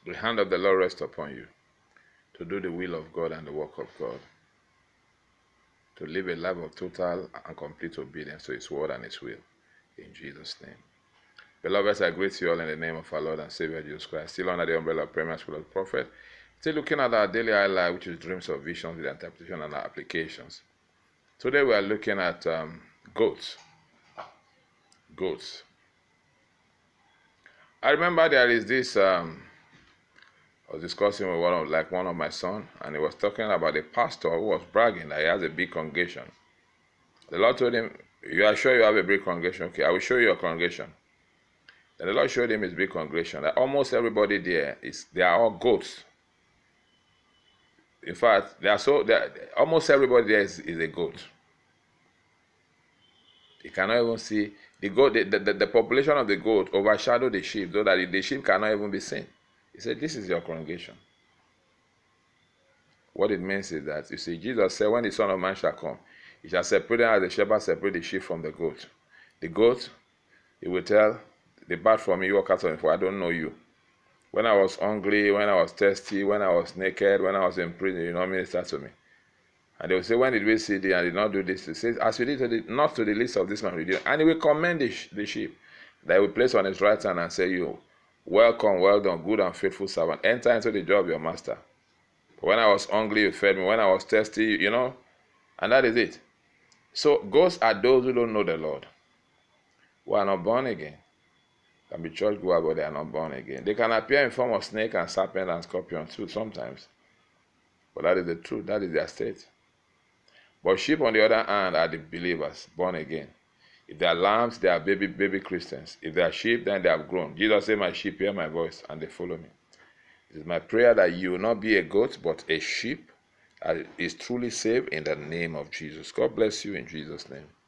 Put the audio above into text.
The hand of the Lord rest upon you to do the will of God and the work of God, to live a life of total and complete obedience to His word and His will. In Jesus' name. Beloveds, I greet you all in the name of our Lord and Savior Jesus Christ, still under the umbrella of Premier School of the Prophet, still looking at our daily highlight, which is dreams of visions with interpretation and our applications. Today we are looking at goats. Goats. I remember there is this, I was discussing with one of my sons, and he was talking about a pastor who was bragging that he has a big congregation. The Lord told him, "You are sure you have a big congregation? Okay, I will show you your congregation." And the Lord showed him his big congregation. That almost everybody there they are all goats. In fact, almost everybody there is a goat. You cannot even see the goat. The population of the goat overshadow the sheep, so that the sheep cannot even be seen. He said, "This is your congregation." What it means is that, you see, Jesus said, when the Son of Man shall come, he shall separate them as the shepherd separate the sheep from the goat. The goat, he will tell, "Depart from me, you walkers of me, for I don't know you. When I was hungry, when I was thirsty, when I was naked, when I was in prison, you not minister to me." And they will say, "When did we see thee and did not do this?" He says, "As we did not to the least of this man we did." And he will commend the sheep that he will place on his right hand and say, "You, welcome, well done, good and faithful servant. Enter into the joy of your master. When I was hungry, you fed me. When I was thirsty, and that is it." So ghosts are those who don't know the Lord, who are not born again. Can be church goers, but they are not born again. They can appear in form of snake and serpent and scorpion too sometimes. But that is the truth. That is their state. But sheep, on the other hand, are the believers, born again. If they are lambs, they are baby Christians. If they are sheep, then they have grown. Jesus said, "My sheep hear my voice, and they follow me." It is my prayer that you will not be a goat, but a sheep that is truly saved in the name of Jesus. God bless you in Jesus' name.